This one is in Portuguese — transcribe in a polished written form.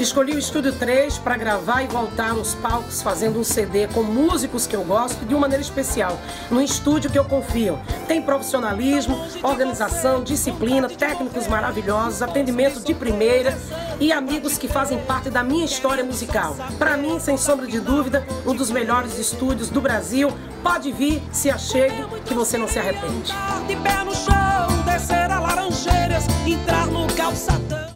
Escolhi o Estúdio 3 para gravar e voltar nos palcos fazendo um CD com músicos que eu gosto de uma maneira especial, num estúdio que eu confio. Tem profissionalismo, organização, disciplina, técnicos maravilhosos, atendimento de primeira e amigos que fazem parte da minha história musical. Para mim, sem sombra de dúvida, um dos melhores estúdios do Brasil. Pode vir, se achegue, que você não se arrepende. De pé no chão, descer a Laranjeiras, entrar no calçadão.